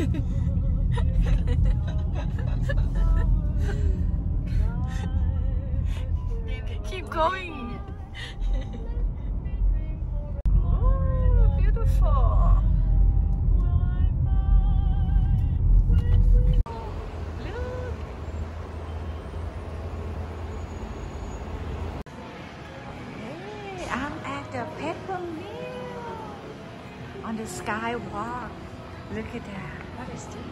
Keep going. Oh, beautiful. Hey, I'm at the Peppermill on the skywalk. Look at that. What is this?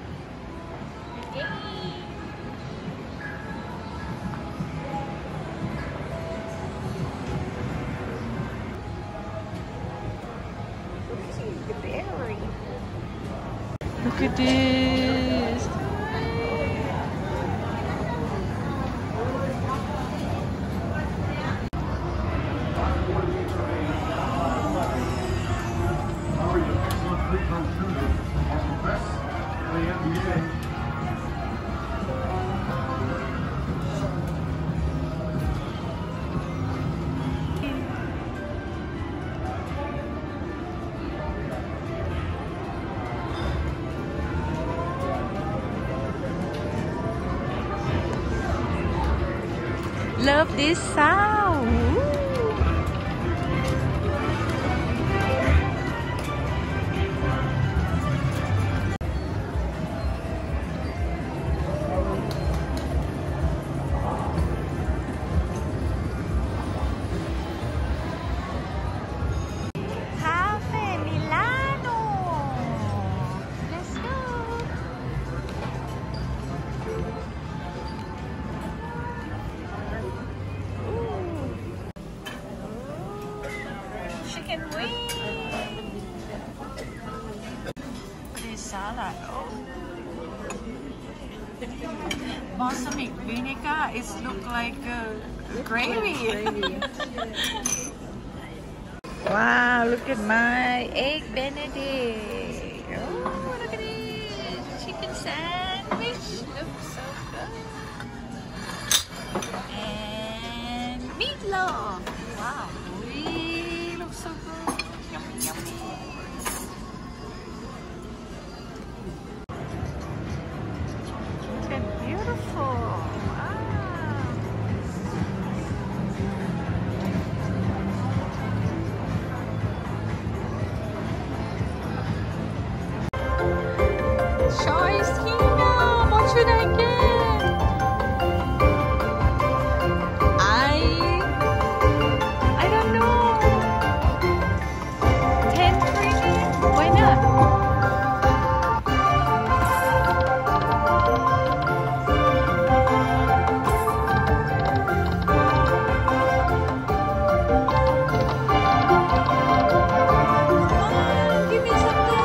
The berry. Look at this. Love this sound. Ooh. Cafe Milano. Let's go. Chicken wing. This salad. Oh. Balsamic vinegar. It looks like gravy. Wow, look at my egg benedict. Oh, look at this. Chicken sandwich. Looks so good. And meatloaf. Wow. Looks so good. Yummy, yummy. Look at beautiful. Wow. Choice Kingdom. What should I get? I don't know. 10 trillion? Why not? Give me something.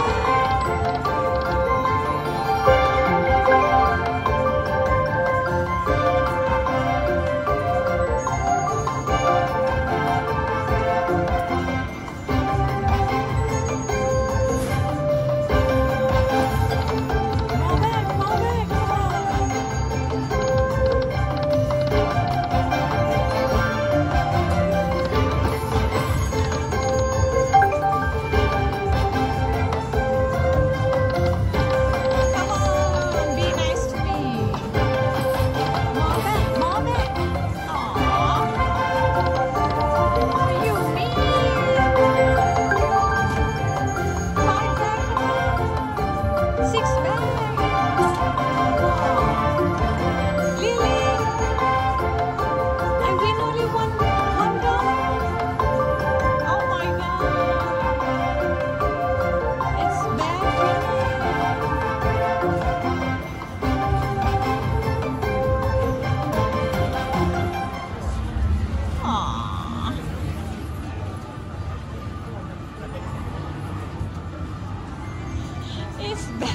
It's bad.